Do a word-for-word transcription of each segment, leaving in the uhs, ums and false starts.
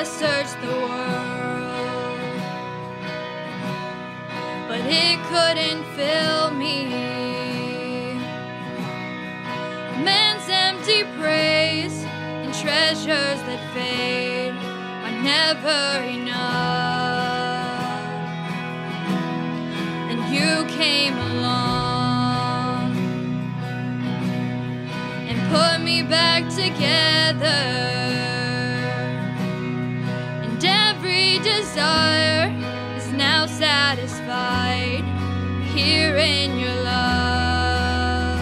has searched the world, but it couldn't fill me. Man's empty praise and treasures that fade are never enough. And you came along and put me back together. Desire is now satisfied here in your love.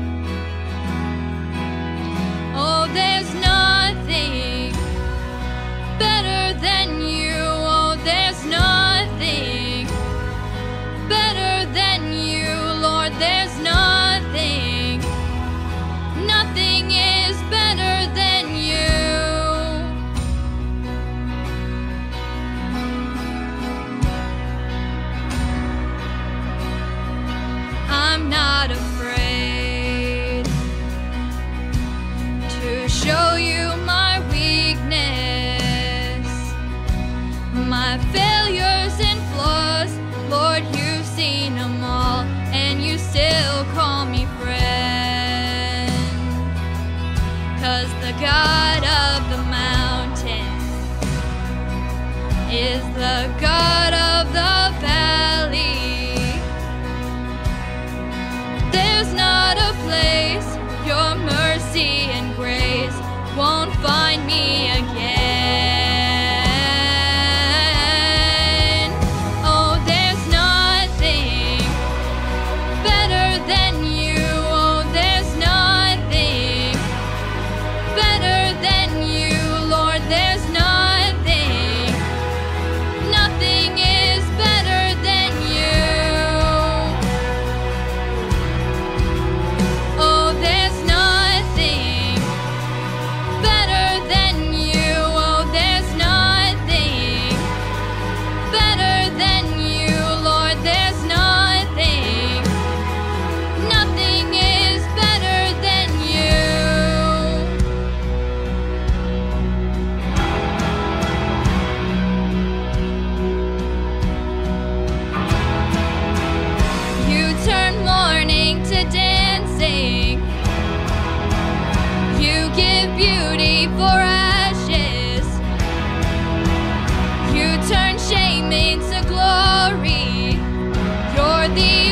Oh, there's nothing better than you. Oh, there's nothing better than you, Lord. There's nothing, nothing is better than you. I'm not afraid to show you my weakness, my failures and flaws. Lord, you've seen them all, and you still call me friend. 'Cause the God of the mountain is the God of the valley. There's not a place your mercy and grace won't find me again. Oh, there's nothing better than you. Oh, there's nothing better than you, Lord. There's nothing, nothing is better than you. Oh, there's nothing better than you. Oh, there's nothing better than you, Lord. There's nothing, nothing is better than you. You turn mourning to dancing. You give beauty for ashes. You turn shame into glory. You're the